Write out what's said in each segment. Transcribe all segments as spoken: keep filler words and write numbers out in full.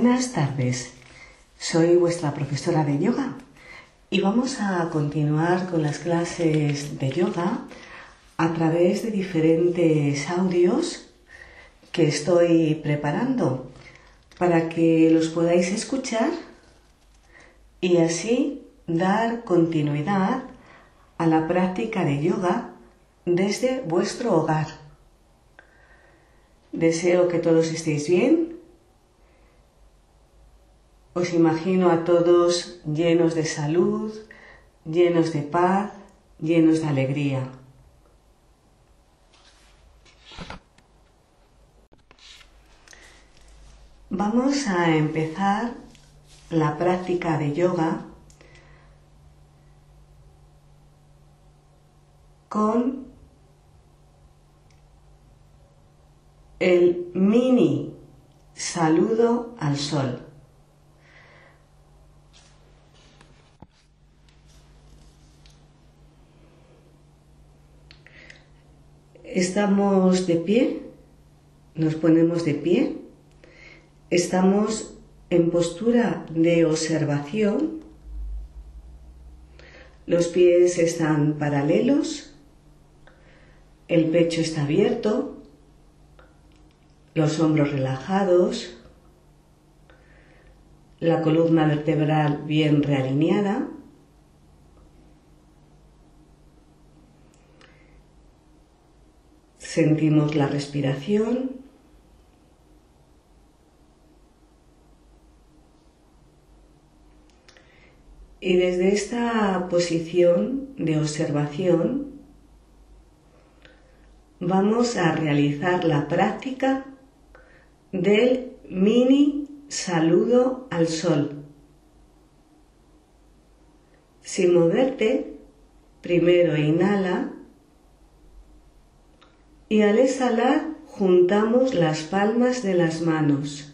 Buenas tardes, soy vuestra profesora de yoga y vamos a continuar con las clases de yoga a través de diferentes audios que estoy preparando para que los podáis escuchar y así dar continuidad a la práctica de yoga desde vuestro hogar. Deseo que todos estéis bien. Os imagino a todos llenos de salud, llenos de paz, llenos de alegría. Vamos a empezar la práctica de yoga con el mini saludo al sol. Estamos de pie, nos ponemos de pie, estamos en postura de observación, los pies están paralelos, el pecho está abierto, los hombros relajados, la columna vertebral bien realineada. Sentimos la respiración. Y desde esta posición de observación vamos a realizar la práctica del mini saludo al sol. Sin moverte, primero inhala y al exhalar juntamos las palmas de las manos.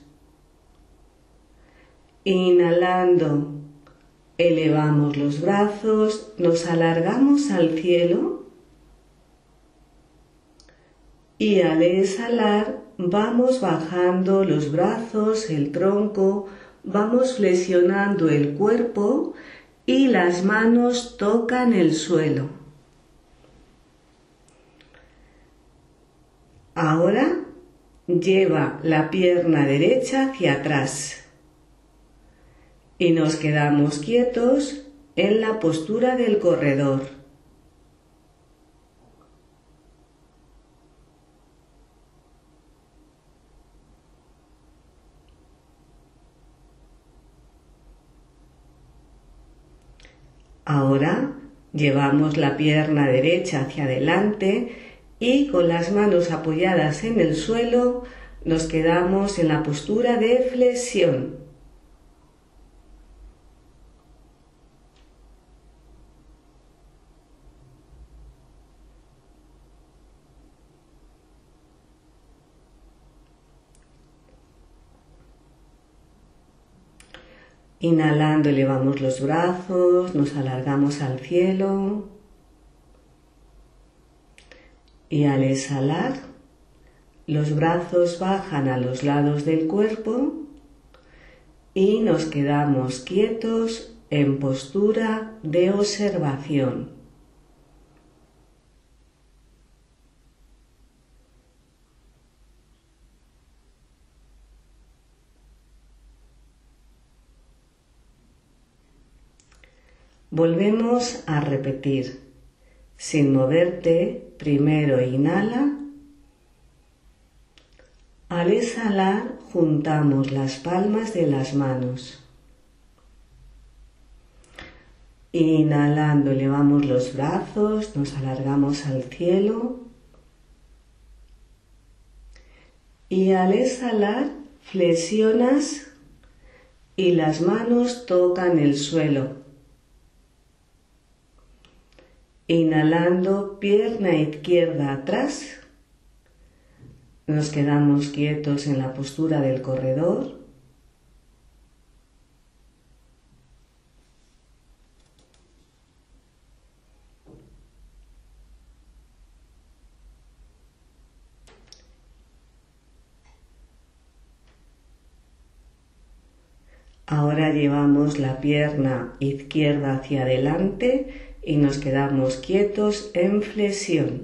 Inhalando, elevamos los brazos, nos alargamos al cielo y al exhalar vamos bajando los brazos, el tronco, vamos flexionando el cuerpo y las manos tocan el suelo. Ahora lleva la pierna derecha hacia atrás y nos quedamos quietos en la postura del corredor. Ahora llevamos la pierna derecha hacia adelante y con las manos apoyadas en el suelo nos quedamos en la postura de flexión. Inhalando elevamos los brazos, nos alargamos al cielo. Y al exhalar, los brazos bajan a los lados del cuerpo y nos quedamos quietos en postura de observación. Volvemos a repetir. Sin moverte, primero inhala. Al exhalar, juntamos las palmas de las manos. Inhalando, elevamos los brazos, nos alargamos al cielo. Y al exhalar, flexionas y las manos tocan el suelo. Inhalando, pierna izquierda atrás, nos quedamos quietos en la postura del corredor. Ahora llevamos la pierna izquierda hacia adelante y nos quedamos quietos en flexión.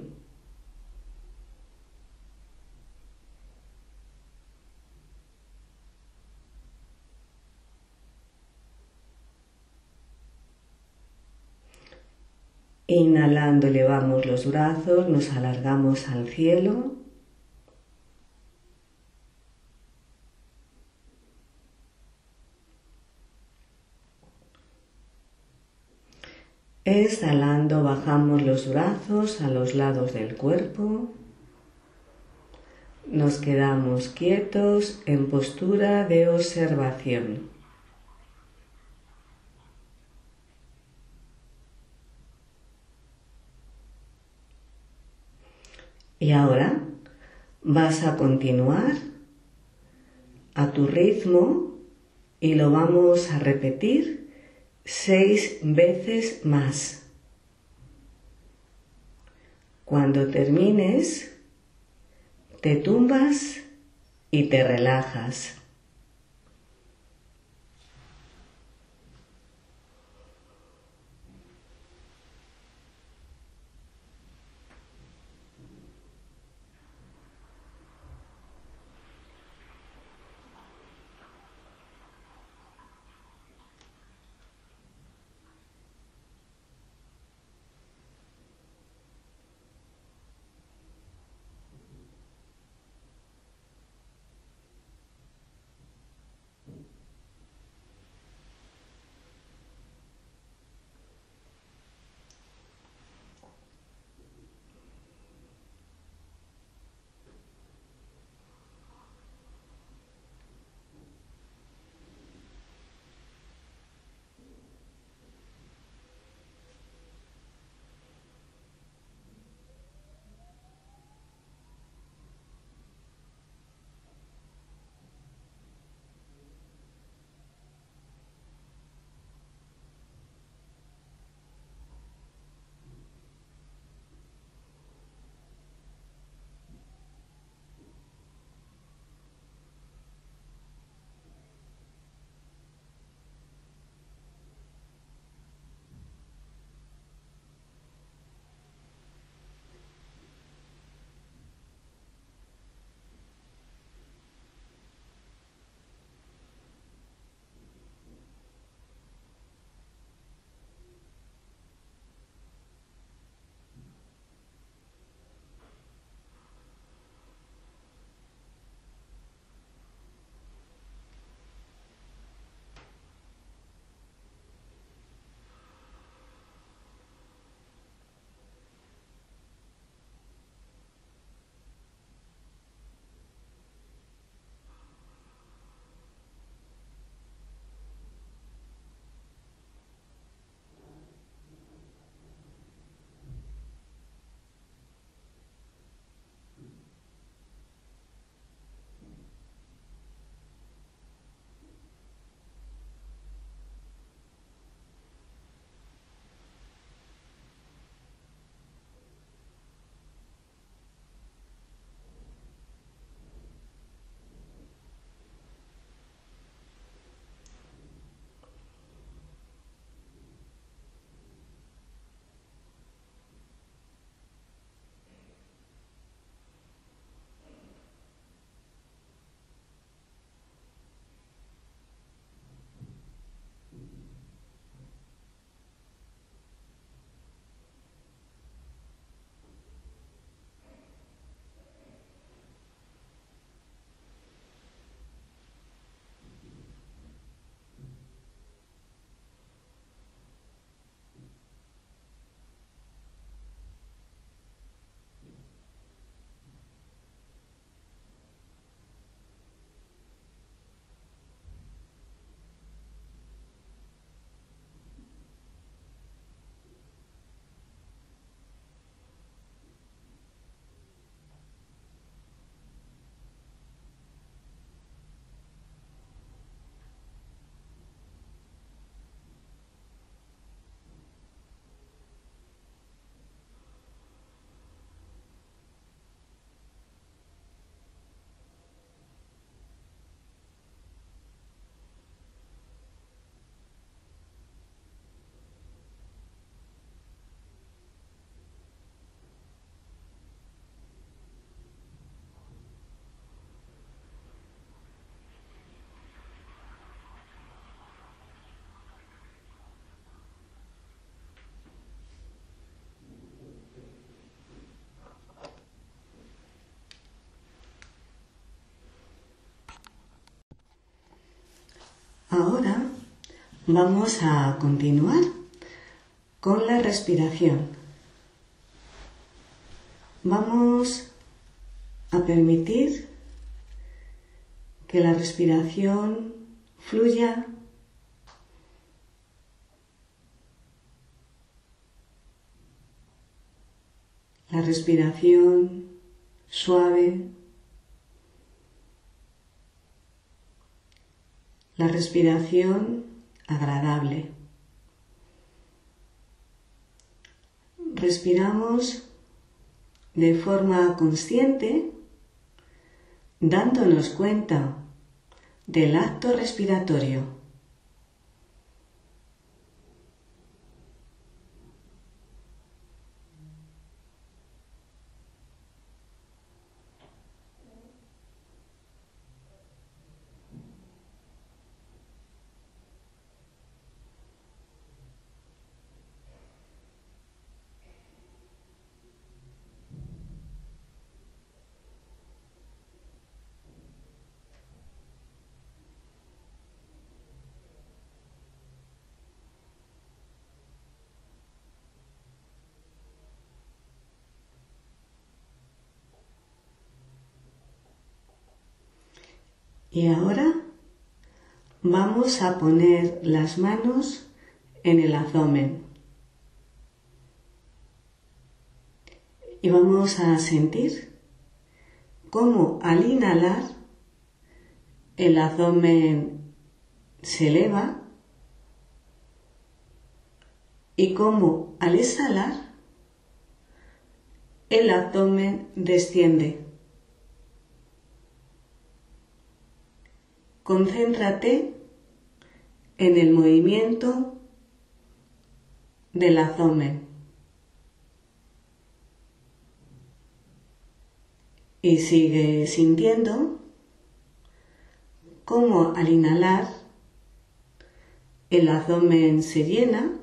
Inhalando elevamos los brazos, nos alargamos al cielo. Exhalando bajamos los brazos a los lados del cuerpo. Nos quedamos quietos en postura de observación. Y ahora vas a continuar a tu ritmo y lo vamos a repetir seis veces más. Cuando termines, te tumbas y te relajas. Vamos a continuar con la respiración. Vamos a permitir que la respiración fluya la respiración suave, la respiración agradable. Respiramos de forma consciente, dándonos cuenta del acto respiratorio. Y ahora vamos a poner las manos en el abdomen y vamos a sentir cómo al inhalar el abdomen se eleva y cómo al exhalar el abdomen desciende. Concéntrate en el movimiento del abdomen y sigue sintiendo cómo al inhalar el abdomen se llena,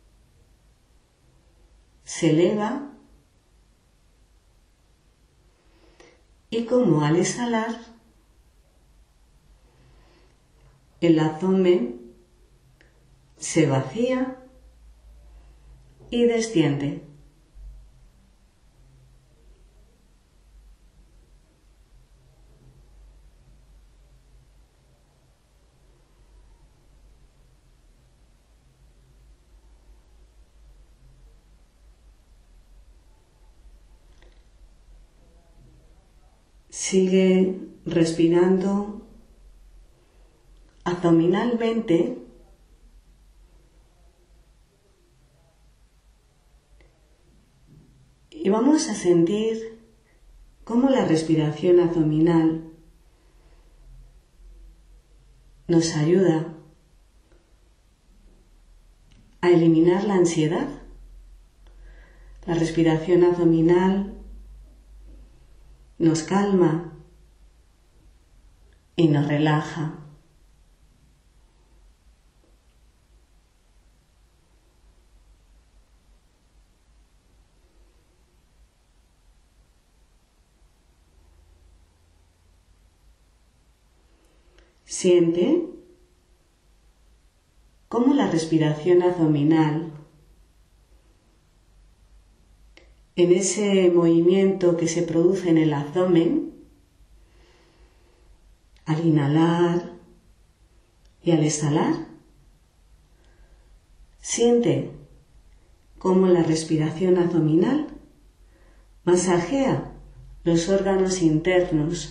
se eleva y cómo al exhalar el abdomen se vacía y desciende. Sigue respirando abdominalmente y vamos a sentir cómo la respiración abdominal nos ayuda a eliminar la ansiedad. La respiración abdominal nos calma y nos relaja. Siente cómo la respiración abdominal, en ese movimiento que se produce en el abdomen, al inhalar y al exhalar, siente cómo la respiración abdominal masajea los órganos internos,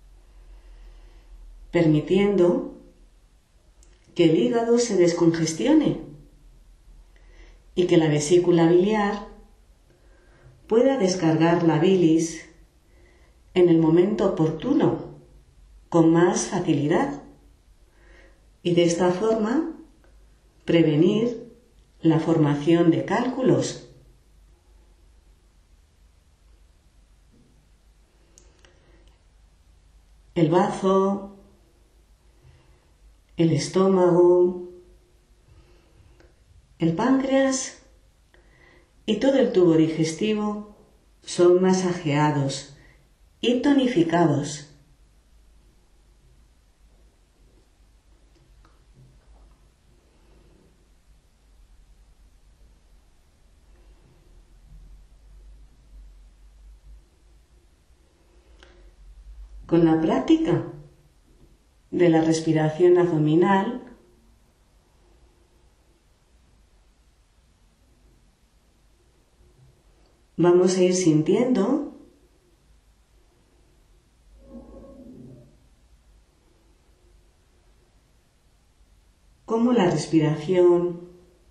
permitiendo que el hígado se descongestione y que la vesícula biliar pueda descargar la bilis en el momento oportuno, con más facilidad, y de esta forma prevenir la formación de cálculos. El bazo, el estómago, el páncreas y todo el tubo digestivo son masajeados y tonificados. Con la práctica de la respiración abdominal, vamos a ir sintiendo cómo la respiración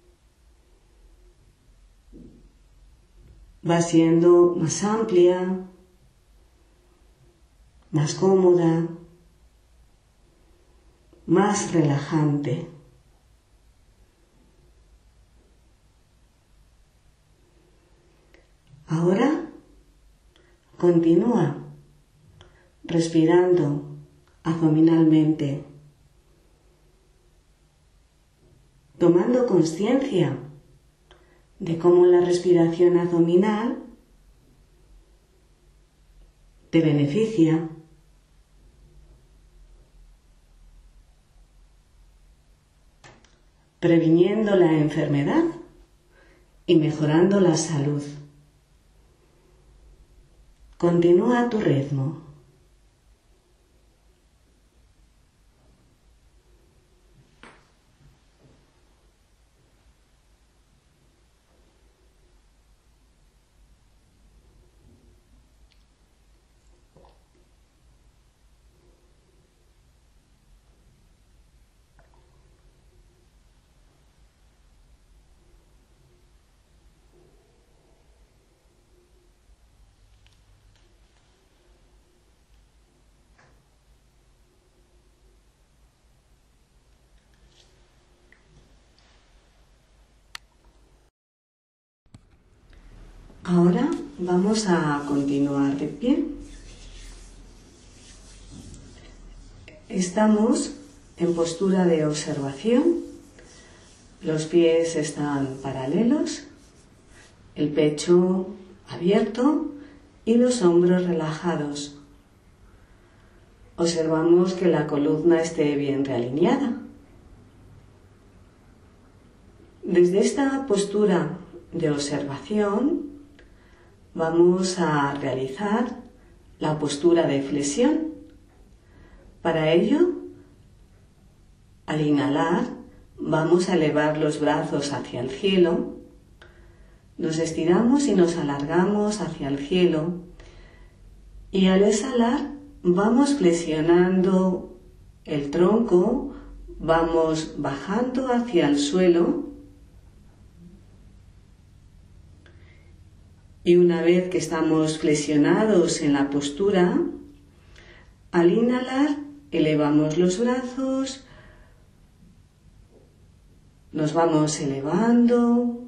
va siendo más amplia, más cómoda, más relajante. Ahora continúa respirando abdominalmente, tomando conciencia de cómo la respiración abdominal te beneficia, previniendo la enfermedad y mejorando la salud. Continúa a tu ritmo. Ahora vamos a continuar de pie. Estamos en postura de observación. Los pies están paralelos, el pecho abierto y los hombros relajados. Observamos que la columna esté bien realineada. Desde esta postura de observación vamos a realizar la postura de flexión. Para ello, al inhalar, vamos a elevar los brazos hacia el cielo, nos estiramos y nos alargamos hacia el cielo, y al exhalar vamos flexionando el tronco, vamos bajando hacia el suelo, y una vez que estamos flexionados en la postura, al inhalar elevamos los brazos, nos vamos elevando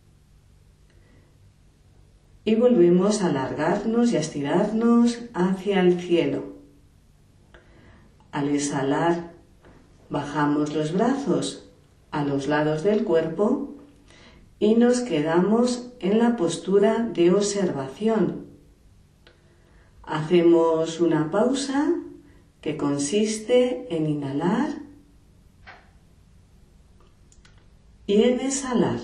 y volvemos a alargarnos y a estirarnos hacia el cielo. Al exhalar bajamos los brazos a los lados del cuerpo y nos quedamos en la postura de observación. Hacemos una pausa que consiste en inhalar y en exhalar.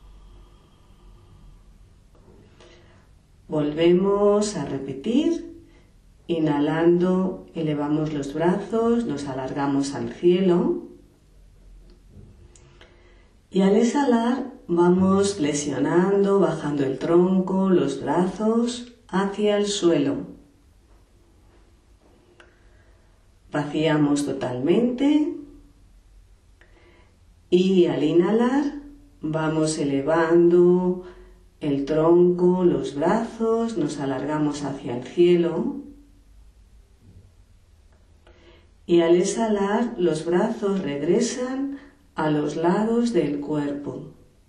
Volvemos a repetir. Inhalando, elevamos los brazos, nos alargamos al cielo. Y al exhalar, vamos flexionando, bajando el tronco, los brazos hacia el suelo. Vaciamos totalmente y al inhalar vamos elevando el tronco, los brazos, nos alargamos hacia el cielo. Y al exhalar los brazos regresan a los lados del cuerpo.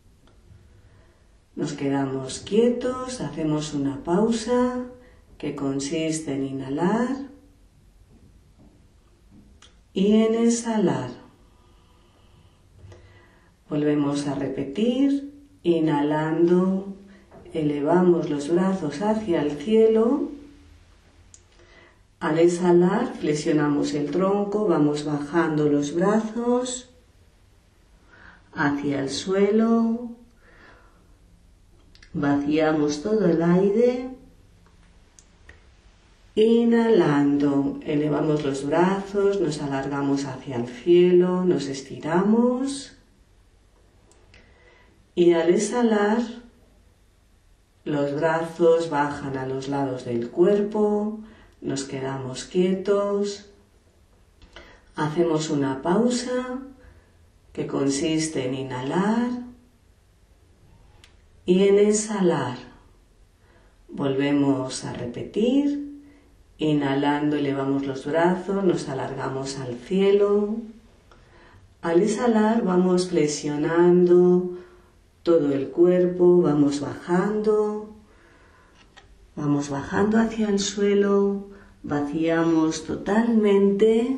Nos quedamos quietos, hacemos una pausa que consiste en inhalar y en exhalar. Volvemos a repetir, inhalando, elevamos los brazos hacia el cielo. Al exhalar, flexionamos el tronco, vamos bajando los brazos hacia el suelo, vaciamos todo el aire Inhalando, elevamos los brazos, nos alargamos hacia el cielo, nos estiramos. Y al exhalar, los brazos bajan a los lados del cuerpo, nos quedamos quietos. Hacemos una pausa que consiste en inhalar y en exhalar. Volvemos a repetir. Inhalando elevamos los brazos, nos alargamos al cielo. Al exhalar vamos flexionando todo el cuerpo, vamos bajando, vamos bajando hacia el suelo, vaciamos totalmente.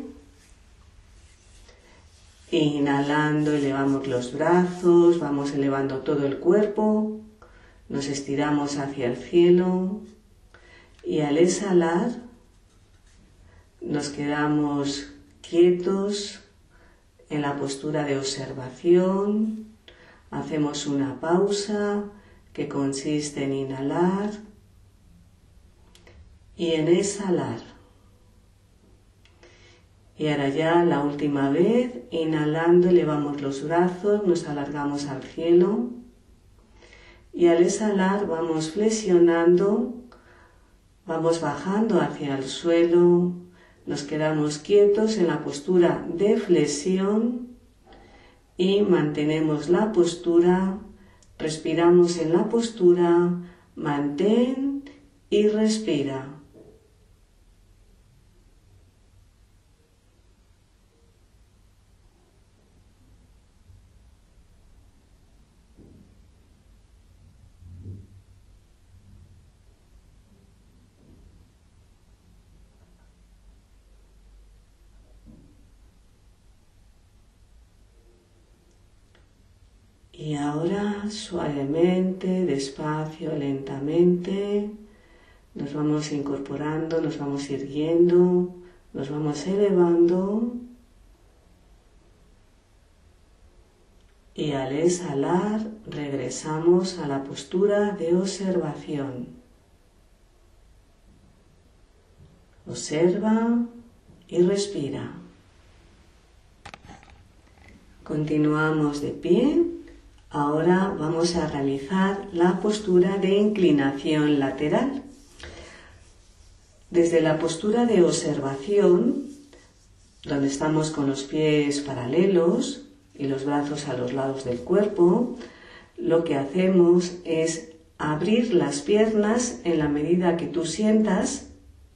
Inhalando elevamos los brazos, vamos elevando todo el cuerpo, nos estiramos hacia el cielo y al exhalar nos quedamos quietos en la postura de observación, hacemos una pausa que consiste en inhalar y en exhalar. Y ahora ya la última vez, inhalando elevamos los brazos, nos alargamos al cielo y al exhalar vamos flexionando, vamos bajando hacia el suelo. Nos quedamos quietos en la postura de flexión y mantenemos la postura, respiramos en la postura, mantén y respira. Y ahora suavemente, despacio, lentamente, nos vamos incorporando, nos vamos irguiendo, nos vamos elevando. Y al exhalar regresamos a la postura de observación. Observa y respira. Continuamos de pie. Ahora vamos a realizar la postura de inclinación lateral. Desde la postura de observación, donde estamos con los pies paralelos y los brazos a los lados del cuerpo, lo que hacemos es abrir las piernas en la medida que tú sientas.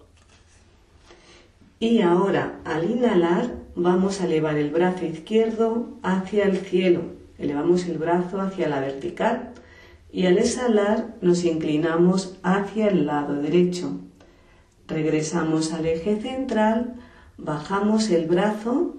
Y ahora, al inhalar, vamos a elevar el brazo izquierdo hacia el cielo. Elevamos el brazo hacia la vertical y al exhalar nos inclinamos hacia el lado derecho. Regresamos al eje central, bajamos el brazo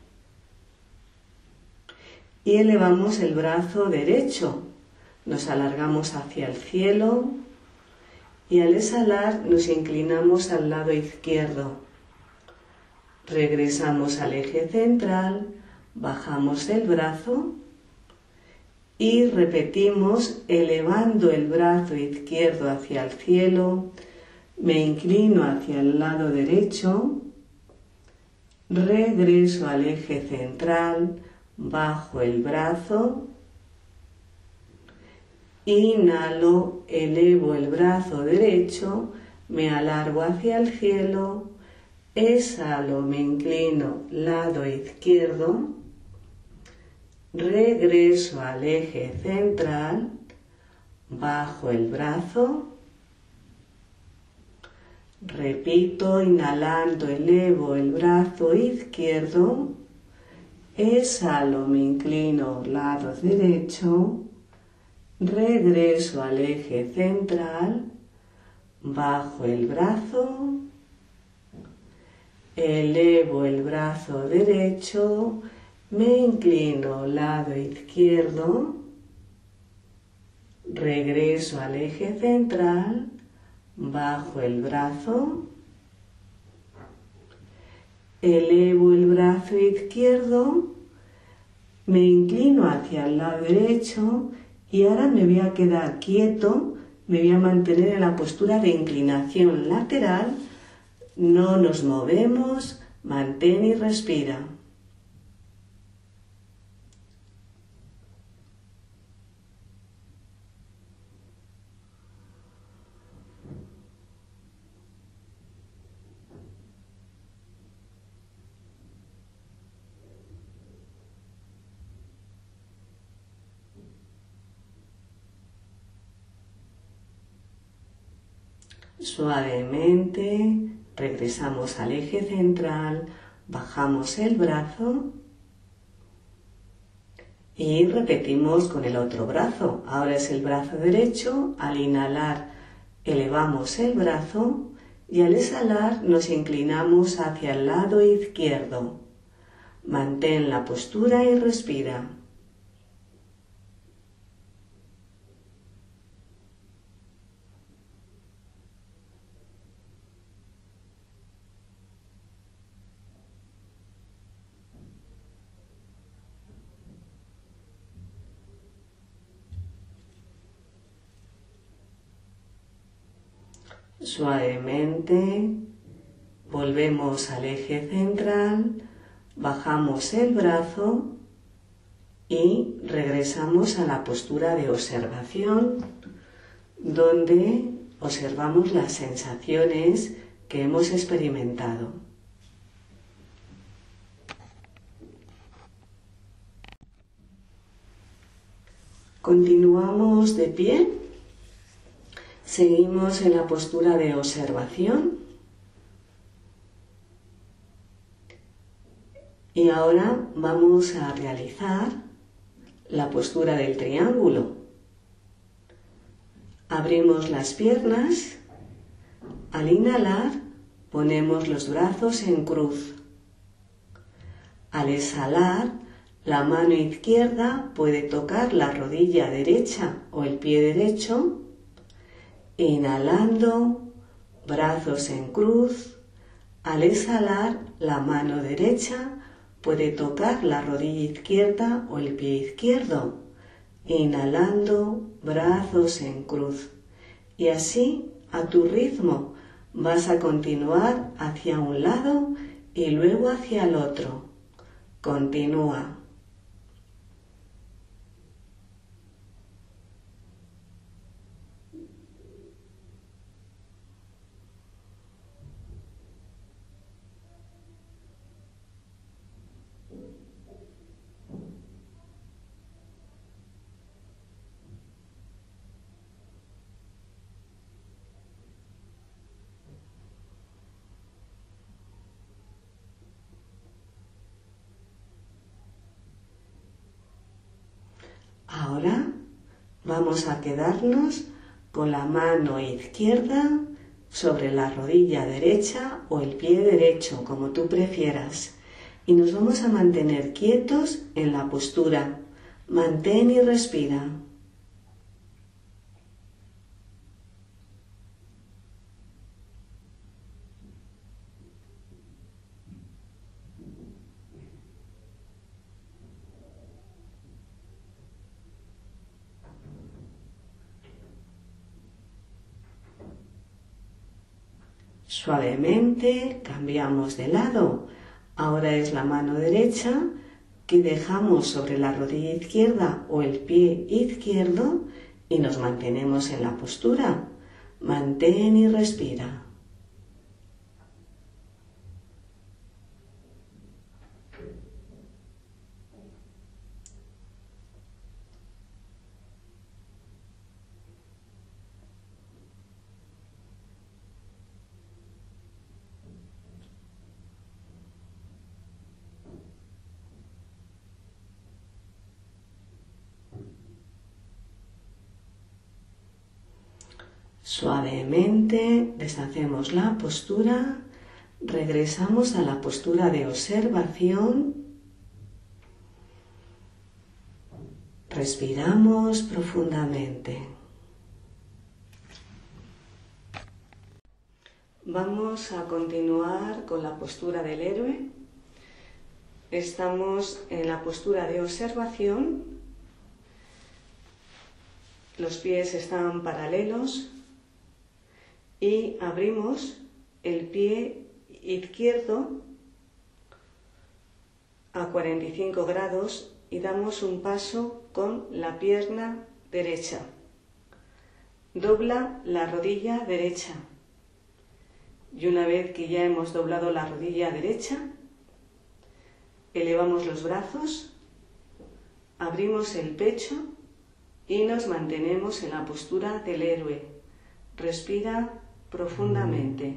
y elevamos el brazo derecho. Nos alargamos hacia el cielo y al exhalar nos inclinamos al lado izquierdo. Regresamos al eje central, bajamos el brazo y repetimos elevando el brazo izquierdo hacia el cielo, me inclino hacia el lado derecho, regreso al eje central, bajo el brazo, inhalo, elevo el brazo derecho, me alargo hacia el cielo, exhalo, me inclino lado izquierdo, regreso al eje central, bajo el brazo, repito, inhalando, elevo el brazo izquierdo, exhalo, me inclino lado derecho, regreso al eje central, bajo el brazo, elevo el brazo derecho, me inclino lado izquierdo, regreso al eje central, bajo el brazo, elevo el brazo izquierdo, me inclino hacia el lado derecho y ahora me voy a quedar quieto, me voy a mantener en la postura de inclinación lateral No nos movemos, mantén y respira. Suavemente regresamos al eje central, bajamos el brazo y repetimos con el otro brazo. Ahora es el brazo derecho. Al inhalar elevamos el brazo y al exhalar nos inclinamos hacia el lado izquierdo. Mantén la postura y respira. Suavemente volvemos al eje central, bajamos el brazo y regresamos a la postura de observación, donde observamos las sensaciones que hemos experimentado. Continuamos de pie. Seguimos en la postura de observación y ahora vamos a realizar la postura del triángulo. Abrimos las piernas, al inhalar ponemos los brazos en cruz. Al exhalar, la mano izquierda puede tocar la rodilla derecha o el pie derecho. Inhalando, brazos en cruz. Al exhalar, la mano derecha puede tocar la rodilla izquierda o el pie izquierdo. Inhalando, brazos en cruz. Y así, a tu ritmo, vas a continuar hacia un lado y luego hacia el otro. Continúa. Ahora vamos a quedarnos con la mano izquierda sobre la rodilla derecha o el pie derecho, como tú prefieras. Y nos vamos a mantener quietos en la postura. Mantén y respira. Suavemente cambiamos de lado. Ahora es la mano derecha que dejamos sobre la rodilla izquierda o el pie izquierdo y nos mantenemos en la postura. Mantén y respira. Suavemente deshacemos la postura, regresamos a la postura de observación, respiramos profundamente. Vamos a continuar con la postura del héroe. Estamos en la postura de observación, los pies están paralelos y abrimos el pie izquierdo a cuarenta y cinco grados y damos un paso con la pierna derecha. Dobla la rodilla derecha. Y una vez que ya hemos doblado la rodilla derecha, elevamos los brazos, abrimos el pecho y nos mantenemos en la postura del héroe. Respira profundamente.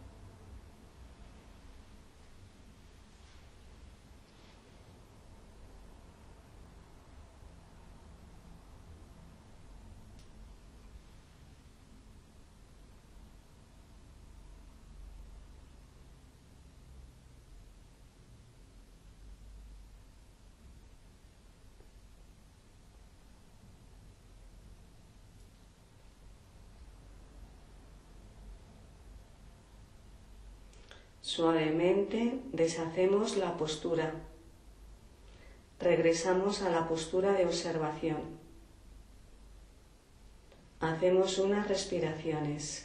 Suavemente deshacemos la postura. Regresamos a la postura de observación. Hacemos unas respiraciones.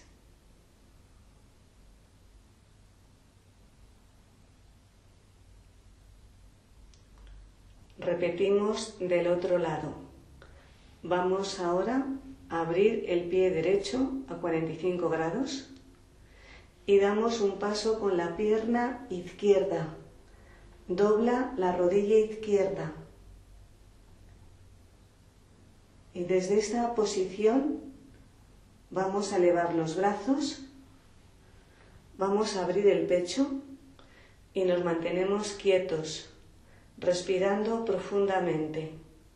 Repetimos del otro lado. Vamos ahora a abrir el pie derecho a cuarenta y cinco grados. Y damos un paso con la pierna izquierda. Dobla la rodilla izquierda. Y desde esta posición vamos a elevar los brazos, vamos a abrir el pecho y nos mantenemos quietos, respirando profundamente.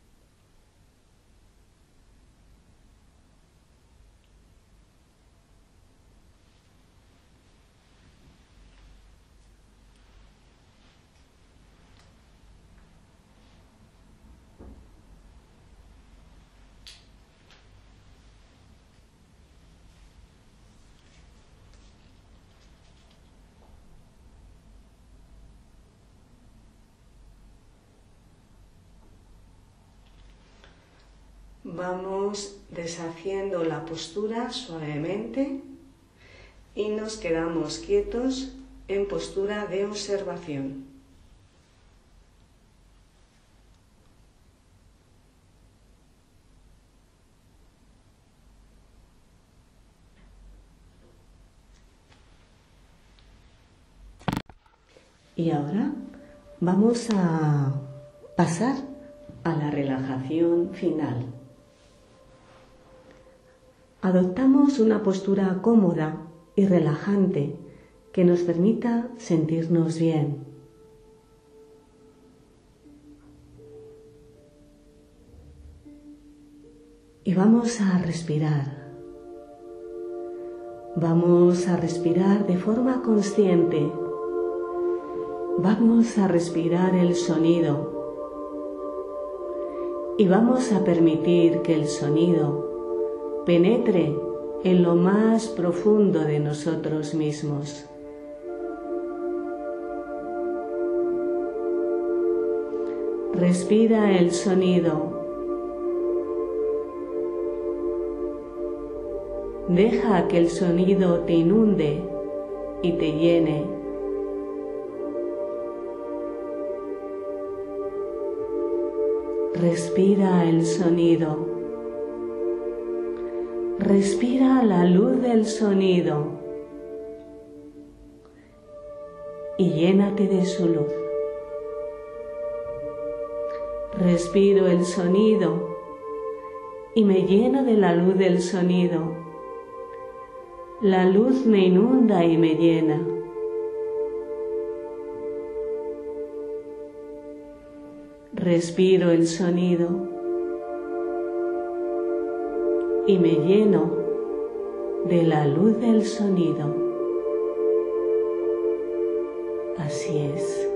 Vamos deshaciendo la postura suavemente y nos quedamos quietos en postura de observación. Y ahora vamos a pasar a la relajación final. Adoptamos una postura cómoda y relajante que nos permita sentirnos bien. Y vamos a respirar. Vamos a respirar de forma consciente. Vamos a respirar el sonido. Y vamos a permitir que el sonido penetre en lo más profundo de nosotros mismos. Respira el sonido. Deja que el sonido te inunde y te llene. Respira el sonido. Respira la luz del sonido y llénate de su luz. Respiro el sonido y me lleno de la luz del sonido. La luz me inunda y me llena. Respiro el sonido y me lleno de la luz del sonido. Así es.